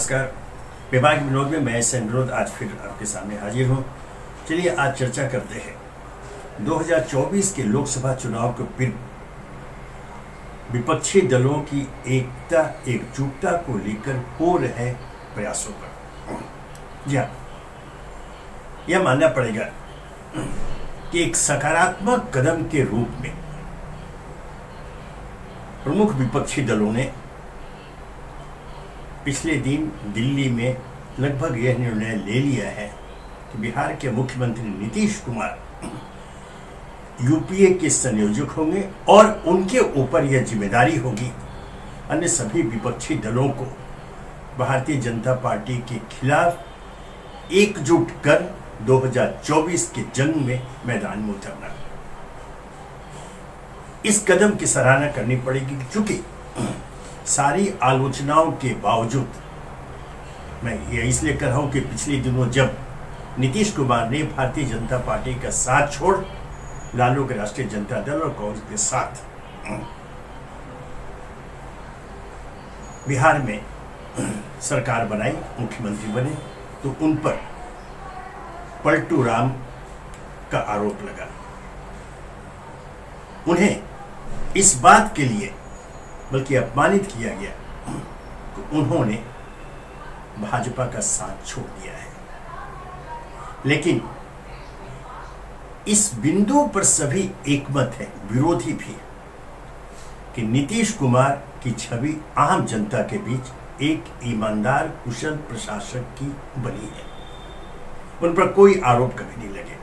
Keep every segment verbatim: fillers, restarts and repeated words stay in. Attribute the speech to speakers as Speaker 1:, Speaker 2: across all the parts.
Speaker 1: नमस्कार। विभाग विनोद में मैं अनुरोध आज फिर आपके सामने हाजिर हूँ। चलिए आज चर्चा करते हैं दो हज़ार चौबीस के लोकसभा चुनाव के फिर विपक्षी दलों की एकता एकजुटता को लेकर हो रहे प्रयासों पर। जी हाँ, यह मानना पड़ेगा कि एक सकारात्मक कदम के रूप में प्रमुख विपक्षी दलों ने पिछले दिन दिल्ली में लगभग यह निर्णय ले लिया है कि बिहार के मुख्यमंत्री नीतीश कुमार यूपीए के संयोजक होंगे और उनके ऊपर यह जिम्मेदारी होगी अन्य सभी विपक्षी दलों को भारतीय जनता पार्टी के खिलाफ एकजुट कर दो हज़ार चौबीस के जंग में मैदान में उतरना। इस कदम की सराहना करनी पड़ेगी क्योंकि सारी आलोचनाओं के बावजूद, मैं ये इसलिए कर रहा हूं कि पिछले दिनों जब नीतीश कुमार ने भारतीय जनता पार्टी का साथ छोड़ लालू के राष्ट्रीय जनता दल और कांग्रेस के साथ बिहार में सरकार बनाई, मुख्यमंत्री बने, तो उन पर पलटू राम का आरोप लगा। उन्हें इस बात के लिए बल्कि अपमानित किया गया तो उन्होंने भाजपा का साथ छोड़ दिया है। लेकिन इस बिंदु पर सभी एकमत है, विरोधी भी, कि नीतीश कुमार की छवि आम जनता के बीच एक ईमानदार कुशल प्रशासक की बनी है। उन पर कोई आरोप कभी नहीं लगे।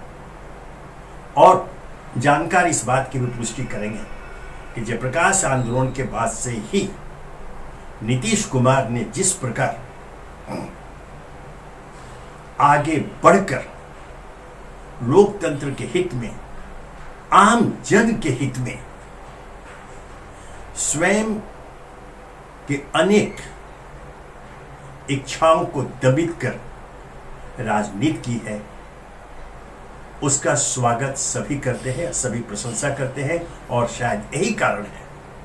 Speaker 1: और जानकार इस बात की भी पुष्टि करेंगे कि जयप्रकाश आंदोलन के बाद से ही नीतीश कुमार ने जिस प्रकार आगे बढ़कर लोकतंत्र के हित में, आम जन के हित में स्वयं के अनेक इच्छाओं को दबित कर राजनीति की है, उसका स्वागत सभी करते हैं, सभी प्रशंसा करते हैं। और शायद यही कारण है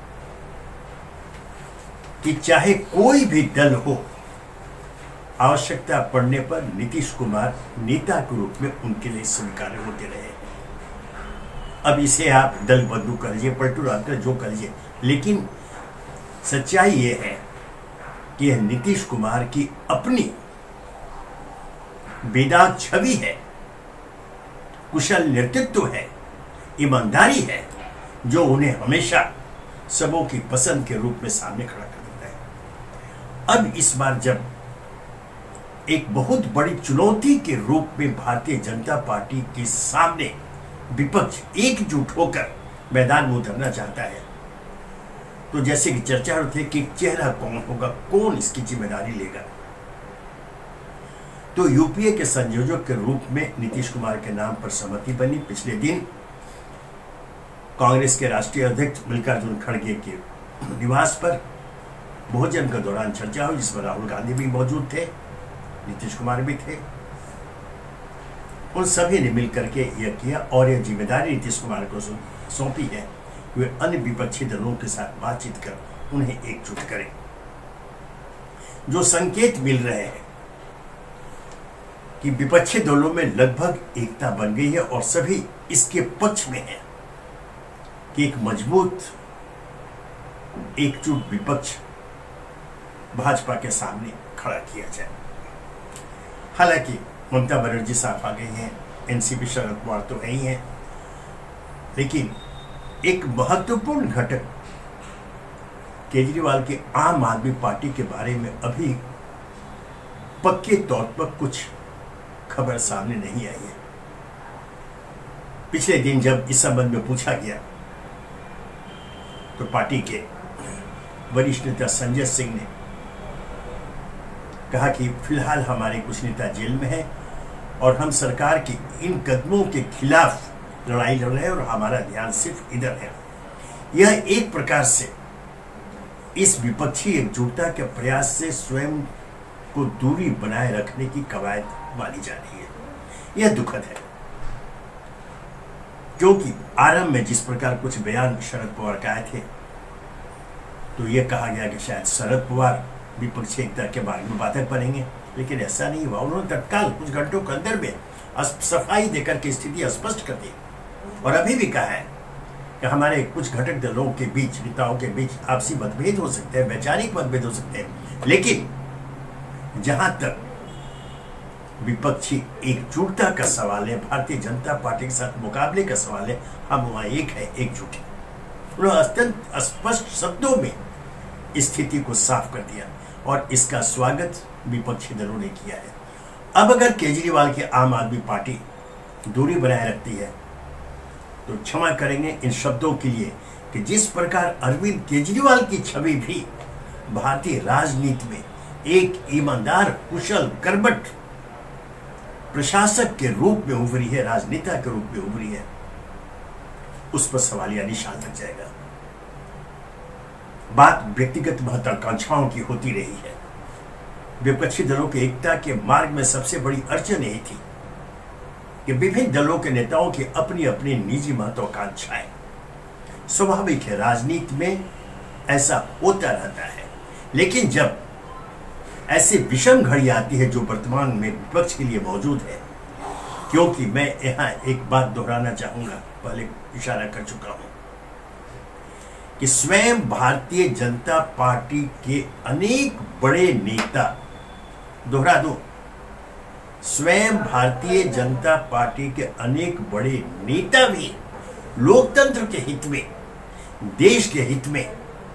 Speaker 1: कि चाहे कोई भी दल हो, आवश्यकता पड़ने पर नीतीश कुमार नेता के रूप में उनके लिए स्वीकार्य होते रहे हैं। अब इसे आप दल बदलू कर लीजिए, पलटू राम कर, जो कर लीजिए, लेकिन सच्चाई यह है कि यह नीतीश कुमार की अपनी बेदाग छवि है, कुशल नेतृत्व है, ईमानदारी है, जो उन्हें हमेशा सबों की पसंद के रूप में सामने खड़ा कर देता है। अब इस बार जब एक बहुत बड़ी चुनौती के रूप में भारतीय जनता पार्टी के सामने विपक्ष एकजुट होकर मैदान में उतरना चाहता है, तो जैसे कि चर्चा होती है कि चेहरा कौन होगा, कौन इसकी जिम्मेदारी लेगा, तो यूपीए के संयोजक के रूप में नीतीश कुमार के नाम पर सहमति बनी। पिछले दिन कांग्रेस के राष्ट्रीय अध्यक्ष मल्लिकार्जुन खड़गे के निवास पर भोजन के दौरान चर्चा हुई, जिसमें राहुल गांधी भी मौजूद थे, नीतीश कुमार भी थे। उन सभी ने मिलकर के यह किया और यह जिम्मेदारी नीतीश कुमार को सौंपी है कि वे अन्य विपक्षी दलों के साथ बातचीत कर उन्हें एकजुट करें। जो संकेत मिल रहे हैं कि विपक्षी दलों में लगभग एकता बन गई है और सभी इसके पक्ष में हैं कि एक मजबूत एकजुट विपक्ष भाजपा के सामने खड़ा किया जाए। हालांकि ममता बनर्जी साफ आ गई हैं, एनसीपी शरद पवार तो है ही हैं, लेकिन एक महत्वपूर्ण घटक केजरीवाल के आम आदमी पार्टी के बारे में अभी पक्के तौर पर कुछ खबर सामने नहीं आई है। पिछले दिन जब इस संबंध में पूछा गया तो पार्टी के वरिष्ठ नेता संजय सिंह ने कहा कि फिलहाल हमारे कुछ नेता जेल में हैं और हम सरकार के इन कदमों के खिलाफ लड़ाई लड़ रहे हैं और हमारा ध्यान सिर्फ इधर है। यह एक प्रकार से इस विपक्षी एकजुटता के प्रयास से स्वयं को दूरी बनाए रखने की कवायद मानी जा रही है। यह दुखद है क्योंकि आरंभ में जिस प्रकार कुछ बयान शरद पवार के आए थे तो यह कहा गया कि शायद शरद पवार विपक्षी एकता के बारे में बातें करेंगे, लेकिन ऐसा नहीं हुआ। उन्होंने तत्काल कुछ घंटों के अंदर में सफाई देकर के स्थिति स्पष्ट कर दी और अभी भी कहा है कि हमारे कुछ घटक दलों के बीच, नेताओं के बीच आपसी मतभेद हो सकते हैं, वैचारिक मतभेद हो सकते हैं, लेकिन जहां तक विपक्षी एकजुटता का सवाल है, भारतीय जनता पार्टी के साथ मुकाबले का सवाल है, हम वहां एक है, एकजुट है। उन्होंने अत्यंत स्पष्ट शब्दों में स्थिति को साफ कर दिया और इसका स्वागत विपक्षी दलों ने किया है। अब अगर केजरीवाल की आम आदमी पार्टी दूरी बनाए रखती है तो क्षमा करेंगे इन शब्दों के लिए कि जिस प्रकार अरविंद केजरीवाल की छवि भी भारतीय राजनीति में एक ईमानदार, कुशल, कर्मठ प्रशासक के रूप में उभरी है, राजनेता के रूप में उभरी है, उस पर सवालिया निशान लग जाएगा। बात व्यक्तिगत महत्वाकांक्षाओं की होती रही है। विपक्षी दलों की एकता के मार्ग में सबसे बड़ी अड़चन यही थी कि विभिन्न दलों के नेताओं की अपनी अपनी निजी महत्वाकांक्षाएं। स्वाभाविक है, राजनीति में ऐसा होता रहता है, लेकिन जब ऐसी विषम घड़ी आती है जो वर्तमान में विपक्ष के लिए मौजूद है, क्योंकि मैं यहां एक बात दोहराना चाहूंगा, पहले इशारा कर चुका हूं कि स्वयं भारतीय जनता पार्टी के अनेक बड़े नेता, दोहरा दो, स्वयं भारतीय जनता पार्टी के अनेक बड़े नेता भी लोकतंत्र के हित में, देश के हित में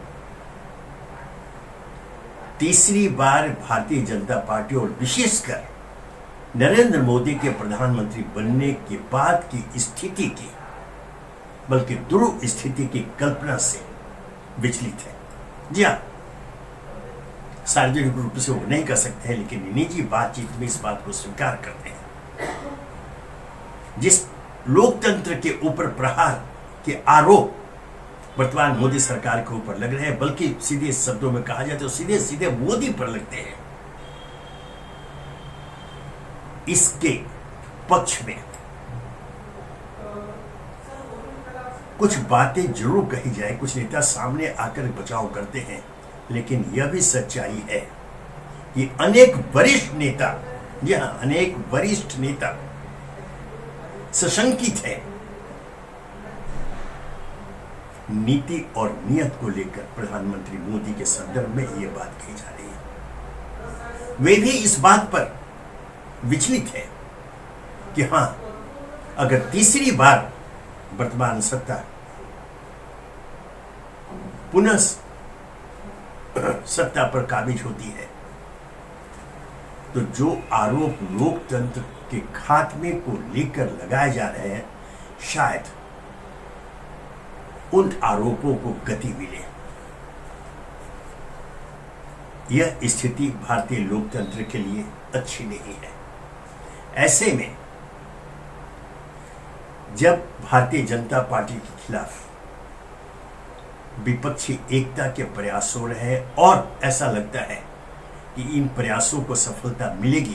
Speaker 1: तीसरी बार भारतीय जनता पार्टी और विशेषकर नरेंद्र मोदी के प्रधानमंत्री बनने के बाद की स्थिति की, बल्कि दुर् स्थिति की कल्पना से विचलित है। जी हाँ, सार्वजनिक रूप से वो नहीं कर सकते हैं, लेकिन निजी बातचीत में इस बात को स्वीकार करते हैं। जिस लोकतंत्र के ऊपर प्रहार के आरोप वर्तमान मोदी सरकार के ऊपर लग रहे हैं, बल्कि सीधे शब्दों में कहा जाए तो सीधे सीधे मोदी पर लगते हैं, इसके पक्ष में कुछ बातें जरूर कही जाए, कुछ नेता सामने आकर बचाव करते हैं, लेकिन यह भी सच्चाई है कि अनेक वरिष्ठ नेता, जी हां, अनेक वरिष्ठ नेता सशंकित है नीति और नियत को लेकर। प्रधानमंत्री मोदी के संदर्भ में यह बात कही जा रही है। वे भी इस बात पर विचलित है कि हां, अगर तीसरी बार वर्तमान सत्ता पुनः सत्ता पर काबिज होती है तो जो आरोप लोकतंत्र के खात्मे को लेकर लगाए जा रहे हैं, शायद उन आरोपों को गति मिले। यह स्थिति भारतीय लोकतंत्र के लिए अच्छी नहीं है। ऐसे में जब भारतीय जनता पार्टी के खिलाफ विपक्षी एकता के प्रयास हो रहे हैं और ऐसा लगता है कि इन प्रयासों को सफलता मिलेगी,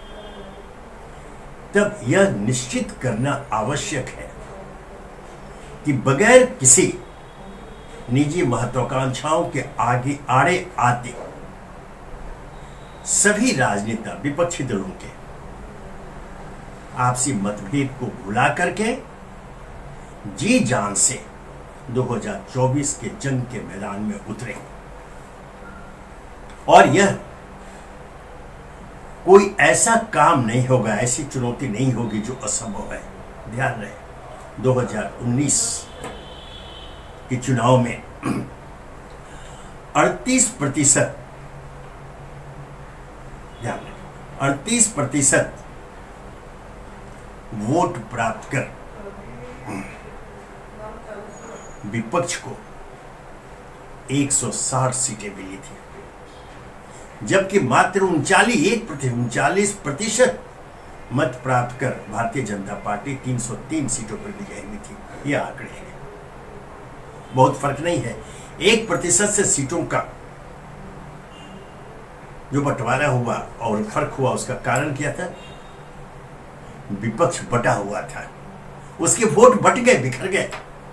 Speaker 1: तब यह निश्चित करना आवश्यक है कि बगैर किसी निजी महत्वाकांक्षाओं के आगे आड़े आते सभी राजनेता विपक्षी दलों के आपसी मतभेद को भुला करके जी जान से दो हज़ार चौबीस के जंग के मैदान में उतरे। और यह कोई ऐसा काम नहीं होगा, ऐसी चुनौती नहीं होगी जो असंभव है। ध्यान रहे, दो हज़ार उन्नीस के चुनाव में अड़तीस प्रतिशत ध्यान रहे अड़तीस प्रतिशत वोट प्राप्त कर विपक्ष को एक सौ साठ सीटें मिली थी, जबकि मात्र उनचालीस एक प्रतिशत उनचालीस प्रतिशत मत प्राप्त कर भारतीय जनता पार्टी तीन सौ तीन सीटों पर विजयी हुई थी। यह आंकड़े हैं, बहुत फर्क नहीं है। एक प्रतिशत से सीटों का जो बंटवारा हुआ और फर्क हुआ, उसका कारण क्या था? विपक्ष बटा हुआ था, उसके वोट बट गए, बिखर गए,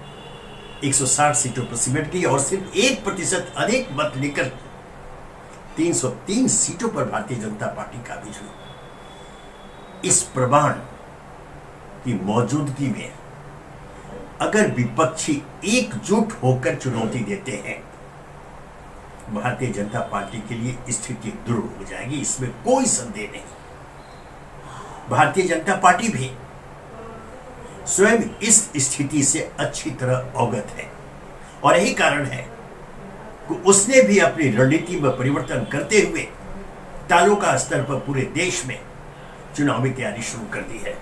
Speaker 1: एक सौ साठ सीटों पर सिमट गई और सिर्फ एक प्रतिशत अधिक मत लेकर तीन सौ तीन सीटों पर भारतीय जनता पार्टी काबिज हुई। इस प्रमाण की मौजूदगी में अगर विपक्षी एकजुट होकर चुनौती देते हैं, भारतीय जनता पार्टी के लिए स्थिति दुर्ग हो जाएगी, इसमें कोई संदेह नहीं। भारतीय जनता पार्टी भी स्वयं इस स्थिति से अच्छी तरह अवगत है और यही कारण है कि उसने भी अपनी रणनीति में परिवर्तन करते हुए तालुका स्तर पर पूरे देश में चुनावी तैयारी शुरू कर दी है।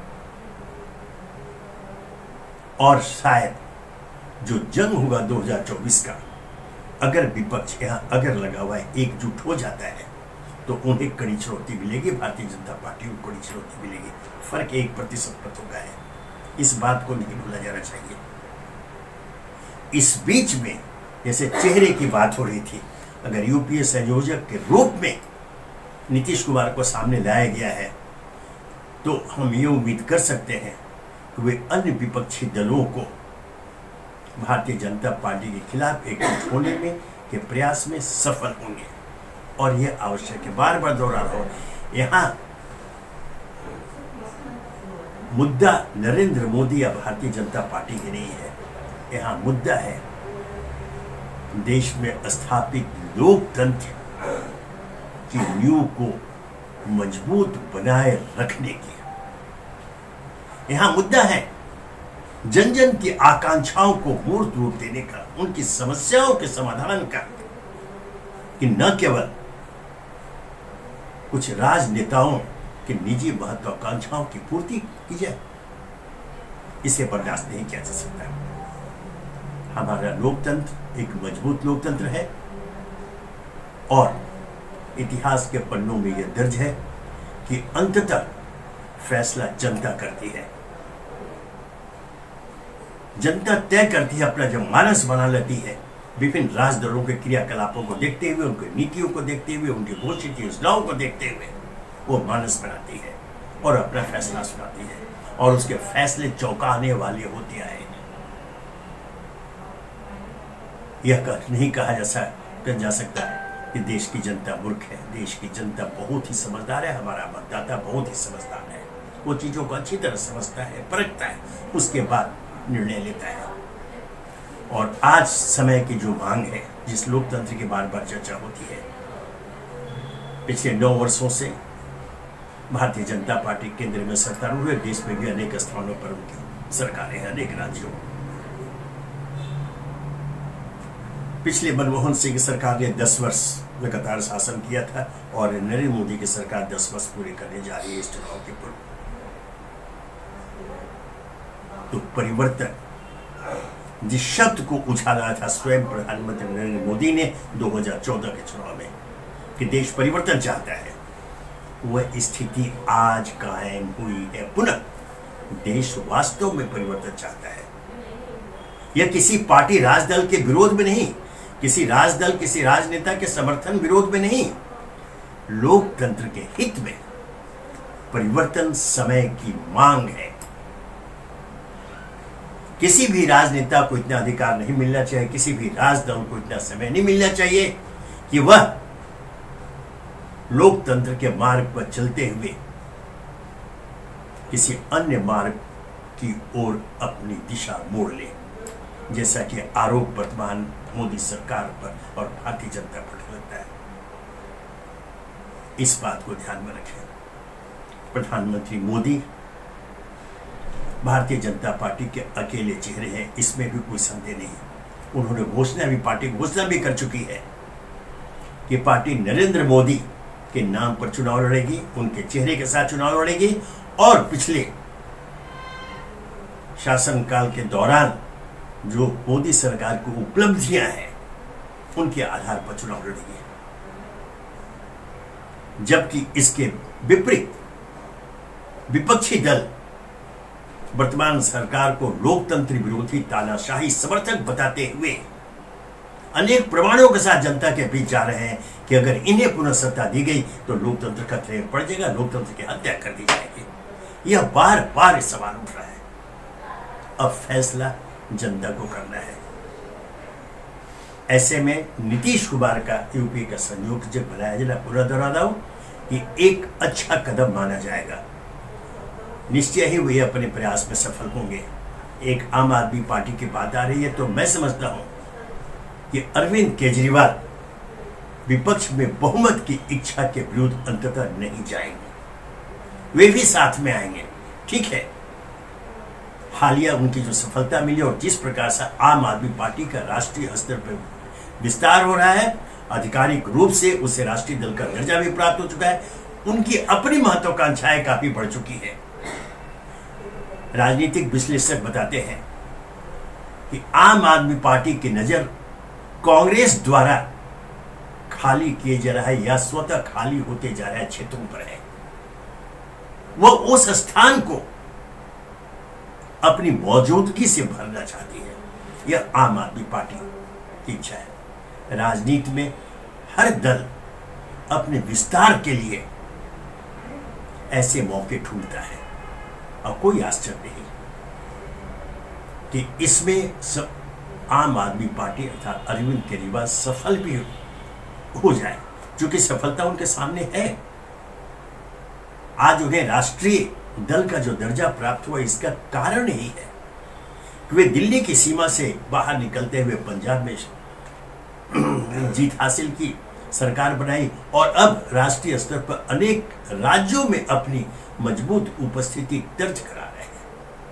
Speaker 1: और शायद जो जंग होगा दो हज़ार चौबीस का, अगर विपक्ष यहां अगर लगा हुआ है एकजुट हो जाता है तो उन्हें कड़ी चुनौती मिलेगी, भारतीय जनता पार्टी को कड़ी चुनौती मिलेगी। फर्क एक प्रतिशत मत होगा है, इस बात को नहीं भूला जाना चाहिए। इस बीच में जैसे चेहरे की बात हो रही थी, अगर यूपीए संयोजक के रूप में नीतीश कुमार को सामने लाया गया है तो हम ये उम्मीद कर सकते हैं कि वे अन्य विपक्षी दलों को भारतीय जनता पार्टी के खिलाफ एकजुट होने में के प्रयास में सफल होंगे। और यह आवश्यक है, बार बार दोहरा रहा हूं, यहां मुद्दा नरेंद्र मोदी या भारतीय जनता पार्टी की नहीं है, यहां मुद्दा है देश में स्थापित लोकतंत्र की नींव को मजबूत बनाए रखने की। यहां मुद्दा है जन जन की आकांक्षाओं को मूर्त रूप देने का, उनकी समस्याओं के समाधान का, कि न केवल कुछ राजनेताओं की निजी महत्वाकांक्षाओं की पूर्ति की जाए, इसे बर्दाश्त नहीं किया जा सकता। हमारा लोकतंत्र एक मजबूत लोकतंत्र है और इतिहास के पन्नों में यह दर्ज है कि अंततः फैसला जनता करती है। जनता तय करती है, अपना जब मानस बना लेती है, विभिन्न राजदलों के क्रियाकलापों को देखते हुए, उनकी नीतियों को देखते हुए, उनकी घोषित योजनाओं को देखते हुए वो मानस बनाती है और अपना फैसला सुनाती है और उसके फैसले चौंकाने वाले होते आए हैं। यह नहीं कहा जा जा सकता कि देश की जनता मूर्ख है, देश की जनता बहुत ही समझदार है, हमारा मतदाता बहुत ही समझदार है, वो चीजों को अच्छी तरह समझता है, परखता है, उसके बाद निर्णय लेता है। और आज समय की जो मांग है, जिस लोकतंत्र की बार बार चर्चा होती है, पिछले नौ वर्षों से भारतीय जनता पार्टी केंद्र में सत्तारूढ़ है, देश में भी अनेक स्थानों पर उनकी सरकारें हैं, अनेक राज्यों। पिछले मनमोहन सिंह की सरकार ने दस वर्ष लगातार शासन किया था और नरेंद्र मोदी की सरकार दस वर्ष पूरे करने जा रही है इस चुनाव के पूर्व। तो परिवर्तन जिस शब्द को उछाला था स्वयं प्रधानमंत्री नरेंद्र मोदी ने दो हज़ार चौदह के चुनाव में कि देश परिवर्तन चाहता है, वह स्थिति आज कायम हुई है। पुनः देश वास्तव में परिवर्तन चाहता है। यह किसी पार्टी राजदल के विरोध में नहीं, किसी राजदल किसी राजनेता के समर्थन विरोध में नहीं, लोकतंत्र के हित में परिवर्तन समय की मांग है। किसी भी राजनेता को इतना अधिकार नहीं मिलना चाहिए, किसी भी राजदल को इतना समय नहीं मिलना चाहिए कि वह लोकतंत्र के मार्ग पर चलते हुए किसी अन्य मार्ग की ओर अपनी दिशा मोड़ ले, जैसा कि आरोप वर्तमान मोदी सरकार पर और भारतीय जनता पार्टी लगता है। इस बात को ध्यान में रखें। प्रधानमंत्री मोदी भारतीय जनता पार्टी के अकेले चेहरे हैं, इसमें भी कोई संदेह नहीं। उन्होंने घोषणा भी पार्टी घोषणा भी कर चुकी है कि पार्टी नरेंद्र मोदी के नाम पर चुनाव लड़ेगी, उनके चेहरे के साथ चुनाव लड़ेगी और पिछले शासनकाल के दौरान जो मोदी सरकार की उपलब्धियां हैं उनके आधार पर चुनाव लड़ेगी। जबकि इसके विपरीत विपक्षी दल वर्तमान सरकार को लोकतंत्र विरोधी तानाशाही समर्थक बताते हुए अनेक प्रमाणों के साथ जनता के बीच जा रहे हैं कि अगर इन्हें पुनः सत्ता दी गई तो लोकतंत्र खतरे में पड़ जाएगा, लोकतंत्र की हत्या कर दी जाएगी। यह बार बार सवाल उठ रहा है। अब फैसला जनता को करना है। ऐसे में नीतीश कुमार का यूपी का संयोजक बनाया जाना पूरा दोहरा कि एक अच्छा कदम माना जाएगा। निश्चय ही वे अपने प्रयास में सफल होंगे। एक आम आदमी पार्टी की बात आ रही है तो मैं समझता हूं कि अरविंद केजरीवाल विपक्ष में बहुमत की इच्छा के विरुद्ध अंततः नहीं जाएंगे, वे भी साथ में आएंगे। ठीक है, हालिया उनकी जो सफलता मिली और जिस प्रकार से आम आदमी पार्टी का राष्ट्रीय स्तर पर विस्तार हो रहा है, आधिकारिक रूप से उसे राष्ट्रीय दल का दर्जा भी प्राप्त हो चुका है, उनकी अपनी महत्वाकांक्षाएं काफी बढ़ चुकी है। राजनीतिक विश्लेषक बताते हैं कि आम आदमी पार्टी की नजर कांग्रेस द्वारा खाली किए जा रहा है या स्वतः खाली होते जा रहे क्षेत्रों पर है। वह उस स्थान को अपनी मौजूदगी से भरना चाहती है। यह आम आदमी पार्टी की इच्छा है। राजनीति में हर दल अपने विस्तार के लिए ऐसे मौके ढूंढता है और कोई आश्चर्य नहीं कि इसमें सब आम आदमी पार्टी अर्थात अरविंद केजरीवाल सफल भी हो जाए, क्योंकि सफलता उनके सामने है। आज उन्हें राष्ट्रीय दल का जो दर्जा प्राप्त हुआ इसका कारण यही है कि वे दिल्ली की सीमा से बाहर निकलते हुए पंजाब में जीत हासिल की, सरकार बनाई और अब राष्ट्रीय स्तर पर अनेक राज्यों में अपनी मजबूत उपस्थिति दर्ज करा रहे हैं।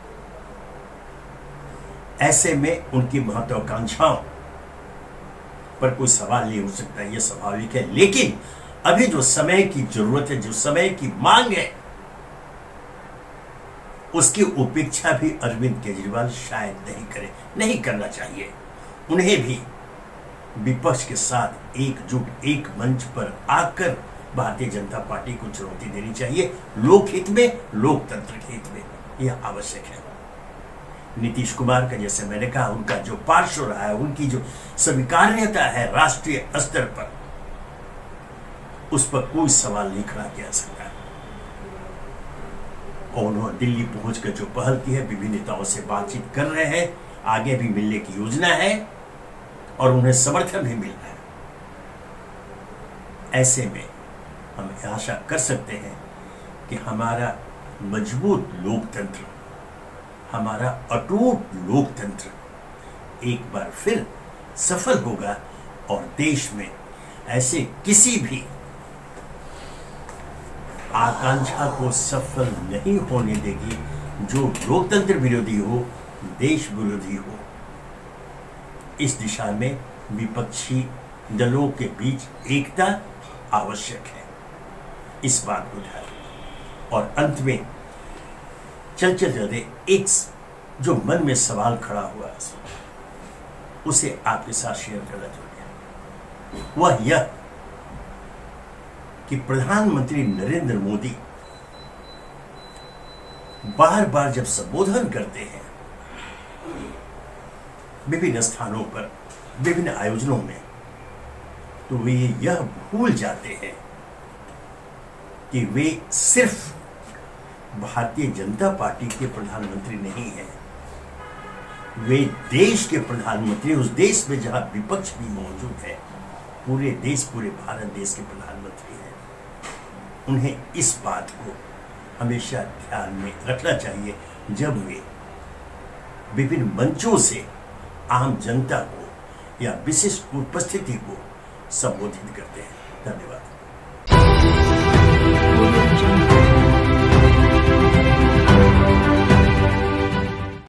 Speaker 1: ऐसे में उनकी महत्वाकांक्षाओं पर कोई सवाल नहीं हो सकता, यह स्वाभाविक है। लेकिन अभी जो समय की जरूरत है, जो समय की मांग है, उसकी उपेक्षा भी अरविंद केजरीवाल शायद नहीं करे, नहीं करना चाहिए। उन्हें भी विपक्ष के साथ एकजुट एक मंच पर आकर भारतीय जनता पार्टी को चुनौती देनी चाहिए। लोकहित में, लोकतंत्र के हित में यह आवश्यक है। नीतीश कुमार का, जैसे मैंने कहा, उनका जो पार्श्व रहा है, उनकी जो स्वीकार्यता है राष्ट्रीय स्तर पर, उस पर कोई सवाल नहीं खड़ा किया सकता। और उन्होंने दिल्ली पहुंचकर जो पहल की है, विभिन्न नेताओं से बातचीत कर रहे हैं, आगे भी मिलने की योजना है और उन्हें समर्थन भी मिल रहा है। ऐसे में हम आशा कर सकते हैं कि हमारा मजबूत लोकतंत्र, हमारा अटूट लोकतंत्र एक बार फिर सफल होगा और देश में ऐसे किसी भी आकांक्षा को सफल नहीं होने देगी जो लोकतंत्र विरोधी हो, देश विरोधी हो। इस दिशा में विपक्षी दलों के बीच एकता आवश्यक है, इस बात को ध्यान। और अंत में चलते चलते एक जो मन में सवाल खड़ा हुआ उसे आपके साथ शेयर करना चाहते हैं। वह यह कि प्रधानमंत्री नरेंद्र मोदी बार बार जब संबोधन करते हैं विभिन्न स्थानों पर, विभिन्न आयोजनों में, तो वे यह भूल जाते हैं कि वे सिर्फ भारतीय जनता पार्टी के प्रधानमंत्री नहीं हैं, वे देश के प्रधानमंत्री, उस देश में जहां विपक्ष भी मौजूद है, पूरे देश, पूरे भारत देश के प्रधानमंत्री हैं। उन्हें इस बात को हमेशा ध्यान में रखना चाहिए जब वे विभिन्न मंचों से आम जनता को या विशिष्ट उपस्थिति को संबोधित करते हैं। धन्यवाद।